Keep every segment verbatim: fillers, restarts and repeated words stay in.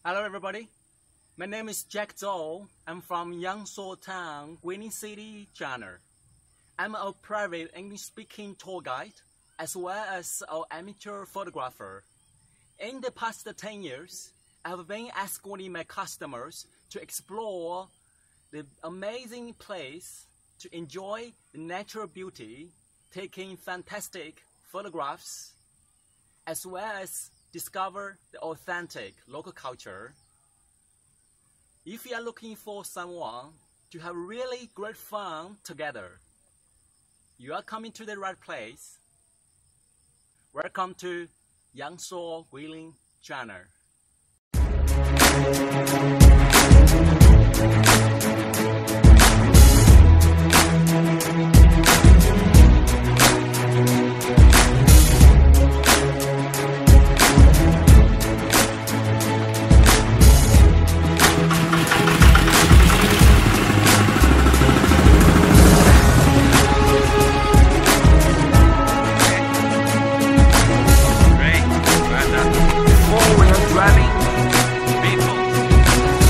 Hello everybody, my name is Zhou. I'm from Yangzhou town, Guilin City, China. I'm a private English-speaking tour guide as well as an amateur photographer. In the past ten years, I have been escorting my customers to explore the amazing place, to enjoy the natural beauty, taking fantastic photographs, as well as discover the authentic local culture. If you are looking for someone to have really great fun together, you are coming to the right place. Welcome to Yangzhou, Guilin, China. Four-wheel driving vehicles.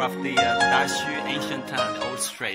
photograph the uh, Zhou ancient town, the old street.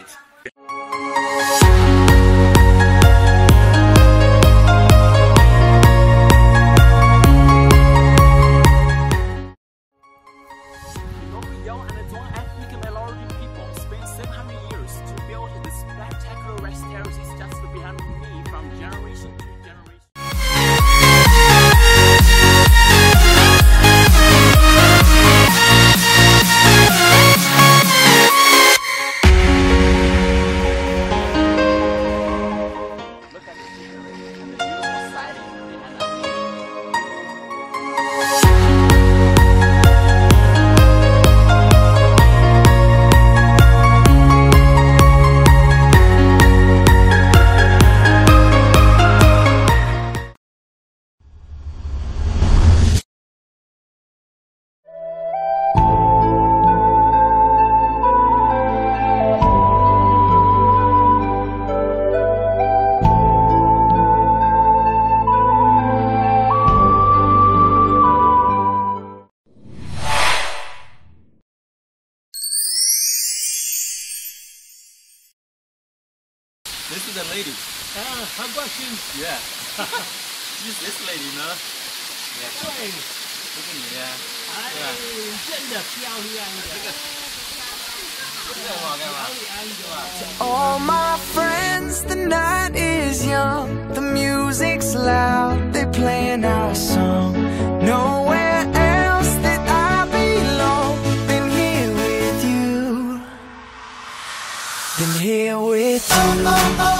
This is a lady. Ah, 韩国新 Yeah. She's this lady, you know? Yeah. 对， 这个你呀， 哎，真的漂亮的。 这个我干嘛？ All my friends, the night is young, the music's loud, they're playing our song. Nowhere else that I belong than here with you, than here with you.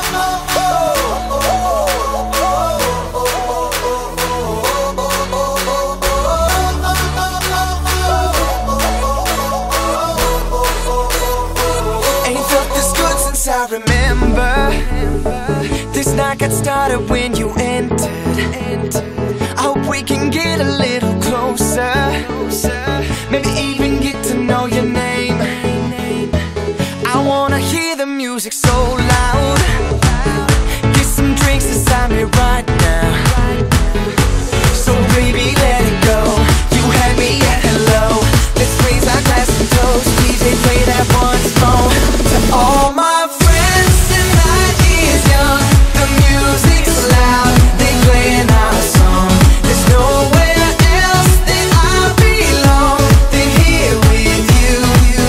I remember this night got started when you entered. I hope we can get a little closer, maybe even get to know your name. I wanna hear the music so loud. Get some drinks inside me right now. So baby, let it go. You had me at hello. Let's raise our glass and toast. D J, play that once more. To all my friends, tonight is young, the music's loud, they playing our song. There's nowhere else that I belong than here with you.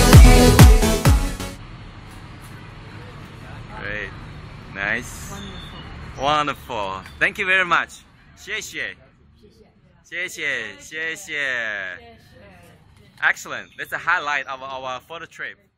Great. Nice. Wonderful. Thank you very much. 谢谢。谢谢，谢谢。Excellent. That's a highlight of our photo trip.